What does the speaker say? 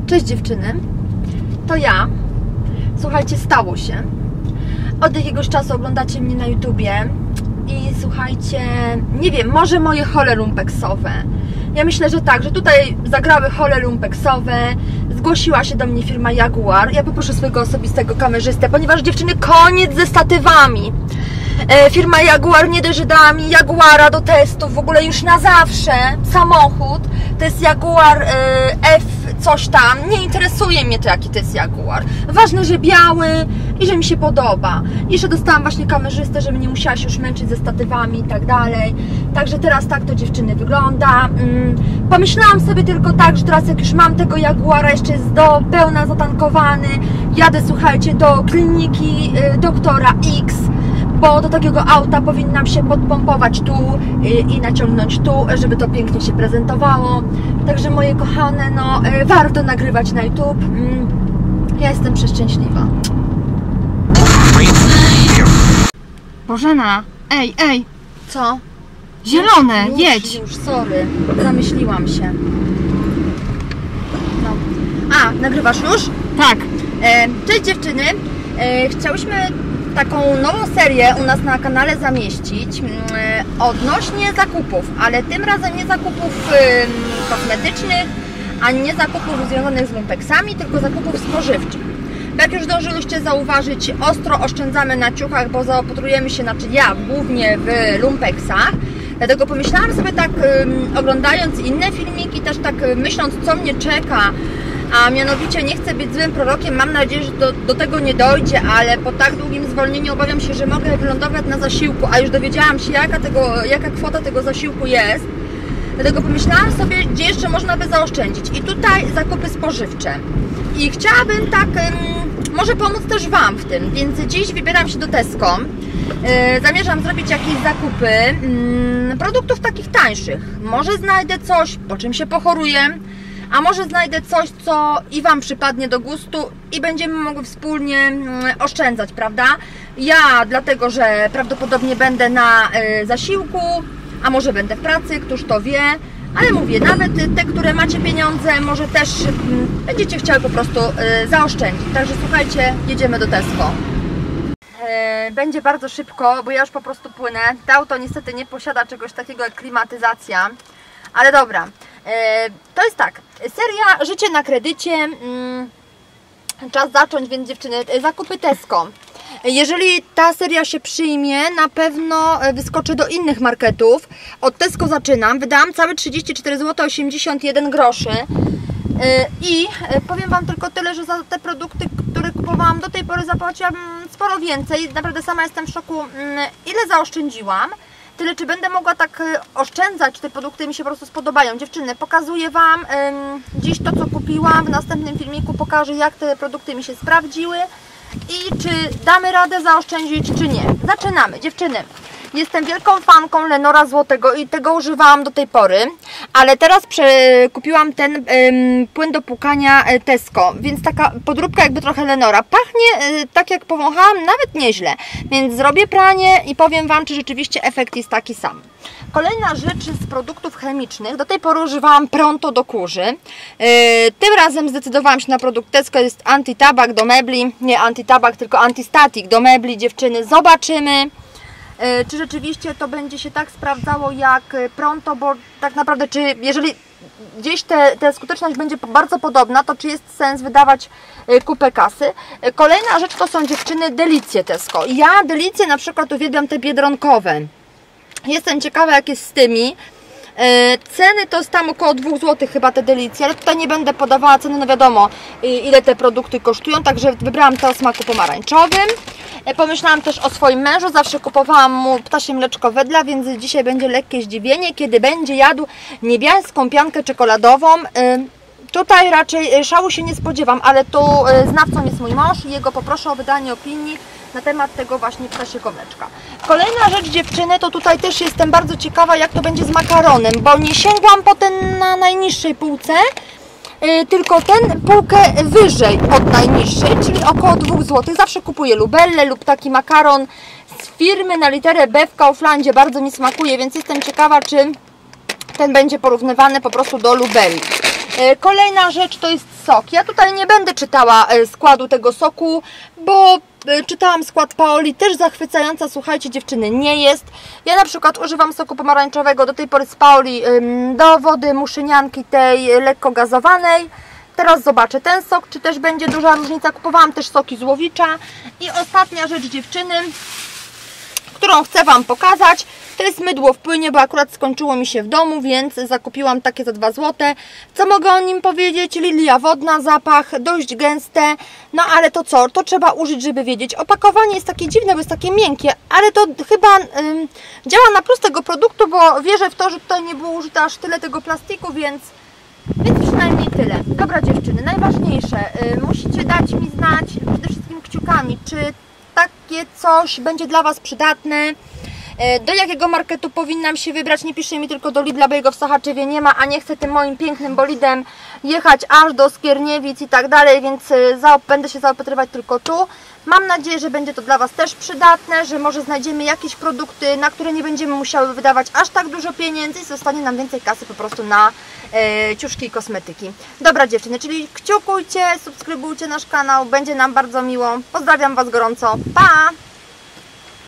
Cześć dziewczyny, to ja. Słuchajcie, stało się. Od jakiegoś czasu oglądacie mnie na YouTubie i słuchajcie, nie wiem, może moje hole lumpeksowe. Ja myślę, że tak, że tutaj zagrały hole lumpeksowe. Zgłosiła się do mnie firma Jaguar. Ja poproszę swojego osobistego kamerzystę, ponieważ dziewczyny, koniec ze statywami. Firma Jaguar nie dość, że dała mi Jaguara do testów, w ogóle już na zawsze samochód. To jest Jaguar F coś tam, nie interesuje mnie to, jaki to jest Jaguar. Ważne, że biały i że mi się podoba. I jeszcze dostałam właśnie kamerzystę, żebym nie musiała się już męczyć ze statywami i tak dalej. Także teraz tak to, dziewczyny, wygląda. Pomyślałam sobie tylko tak, że teraz jak już mam tego Jaguara, jeszcze jest do pełna zatankowany, jadę, słuchajcie, do kliniki doktora X, bo do takiego auta powinnam się podpompować tu i naciągnąć tu, żeby to pięknie się prezentowało. Także moje kochane, no warto nagrywać na YouTube. Ja jestem przeszczęśliwa. Bożena, ej! Co? Zielone, jedź! Już, sorry, zamyśliłam się. No. A, nagrywasz już? Tak. Cześć dziewczyny, chciałyśmy taką nową serię u nas na kanale zamieścić odnośnie zakupów, ale tym razem nie zakupów kosmetycznych, ani nie zakupów związanych z lumpeksami, tylko zakupów spożywczych. Jak już zdążyliście zauważyć, ostro oszczędzamy na ciuchach, bo zaopatrujemy się, znaczy ja głównie w lumpeksach. Dlatego pomyślałam sobie tak, oglądając inne filmiki, też tak myśląc, co mnie czeka, a mianowicie nie chcę być złym prorokiem, mam nadzieję, że do tego nie dojdzie, ale po tak długim zwolnieniu obawiam się, że mogę wylądować na zasiłku, a już dowiedziałam się, jaka kwota tego zasiłku jest. Dlatego pomyślałam sobie, gdzie jeszcze można by zaoszczędzić. I tutaj zakupy spożywcze. I chciałabym tak, może pomóc też Wam w tym, więc dziś wybieram się do Tesco. Zamierzam zrobić jakieś zakupy produktów takich tańszych. Może znajdę coś, po czym się pochoruję, a może znajdę coś, co i Wam przypadnie do gustu i będziemy mogły wspólnie oszczędzać, prawda? Ja dlatego, że prawdopodobnie będę na zasiłku, a może będę w pracy, któż to wie, ale mówię, nawet te, które macie pieniądze, może też będziecie chciały po prostu zaoszczędzić. Także słuchajcie, jedziemy do Tesco. Będzie bardzo szybko, bo ja już po prostu płynę. To auto niestety nie posiada czegoś takiego jak klimatyzacja, ale dobra. To jest tak, seria Życie na kredycie. Czas zacząć, więc dziewczyny, zakupy Tesco. Jeżeli ta seria się przyjmie, na pewno wyskoczę do innych marketów. Od Tesco zaczynam. Wydałam całe 34 zł 81 groszy. I powiem Wam tylko tyle, że za te produkty, które kupowałam do tej pory, zapłaciłam sporo więcej. Naprawdę sama jestem w szoku, ile zaoszczędziłam. Tyle, czy będę mogła tak oszczędzać, czy te produkty mi się po prostu spodobają. Dziewczyny, pokazuję Wam dziś to, co kupiłam. W następnym filmiku pokażę, jak te produkty mi się sprawdziły i czy damy radę zaoszczędzić, czy nie. Zaczynamy, dziewczyny. Jestem wielką fanką Lenora Złotego i tego używałam do tej pory, ale teraz kupiłam ten płyn do płukania Tesco, więc taka podróbka jakby trochę Lenora. Pachnie, tak jak powąchałam, nawet nieźle, więc zrobię pranie i powiem Wam, czy rzeczywiście efekt jest taki sam. Kolejna rzecz z produktów chemicznych. Do tej pory używałam Pronto do kurzy. Tym razem zdecydowałam się na produkt Tesco. Jest antytabak do mebli. Nie antytabak, tylko antystatik do mebli. Dziewczyny, zobaczymy, czy rzeczywiście to będzie się tak sprawdzało jak Pronto, bo tak naprawdę, czy jeżeli gdzieś ta skuteczność będzie bardzo podobna, to czy jest sens wydawać kupę kasy. Kolejna rzecz to są, dziewczyny, delicje Tesco. Ja delicje na przykład uwielbiam te biedronkowe. Jestem ciekawa, jak jest z tymi. Ceny to jest tam około 2 zł chyba te delicje, ale tutaj nie będę podawała ceny, no wiadomo ile te produkty kosztują, także wybrałam to o smaku pomarańczowym. Pomyślałam też o swoim mężu, zawsze kupowałam mu ptasie mleczko wedla, więc dzisiaj będzie lekkie zdziwienie, kiedy będzie jadł niebieską piankę czekoladową. Tutaj raczej szału się nie spodziewam, ale tu znawcą jest mój mąż i jego poproszę o wydanie opinii na temat tego właśnie ptasiego mleczka. Kolejna rzecz, dziewczyny, to tutaj też jestem bardzo ciekawa, jak to będzie z makaronem, bo nie sięgłam po ten na najniższej półce, tylko ten półkę wyżej od najniższej, czyli około 2 zł. Zawsze kupuję Lubellę lub taki makaron z firmy na literę B w Kauflandzie, bardzo mi smakuje, więc jestem ciekawa, czy ten będzie porównywany po prostu do Lubelli. Kolejna rzecz to jest sok. Ja tutaj nie będę czytała składu tego soku, bo czytałam skład Paoli, też zachwycająca, słuchajcie dziewczyny, nie jest. Ja na przykład używam soku pomarańczowego do tej pory z Paoli do wody muszynianki tej lekko gazowanej. Teraz zobaczę ten sok, czy też będzie duża różnica. Kupowałam też soki z Łowicza. I ostatnia rzecz dziewczyny, którą chcę Wam pokazać, to jest mydło w płynie, bo akurat skończyło mi się w domu, więc zakupiłam takie za 2 zł. Co mogę o nim powiedzieć? Lilia wodna, zapach dość gęste, no ale to co? To trzeba użyć, żeby wiedzieć. Opakowanie jest takie dziwne, bo jest takie miękkie, ale to chyba działa na plus tego produktu, bo wierzę w to, że tutaj nie było użyte aż tyle tego plastiku, więc przynajmniej tyle. Dobra dziewczyny, najważniejsze, musicie dać mi znać przede wszystkim kciukami, czy takie coś będzie dla Was przydatne, do jakiego marketu powinnam się wybrać. Nie piszcie mi tylko do Lidla, bo jego w Sochaczewie nie ma, a nie chcę tym moim pięknym bolidem jechać aż do Skierniewic i tak dalej, więc będę się zaopatrywać tylko tu. Mam nadzieję, że będzie to dla Was też przydatne, że może znajdziemy jakieś produkty, na które nie będziemy musiały wydawać aż tak dużo pieniędzy i zostanie nam więcej kasy po prostu na ciuszki i kosmetyki. Dobra dziewczyny, czyli kciukujcie, subskrybujcie nasz kanał, będzie nam bardzo miło. Pozdrawiam Was gorąco, pa!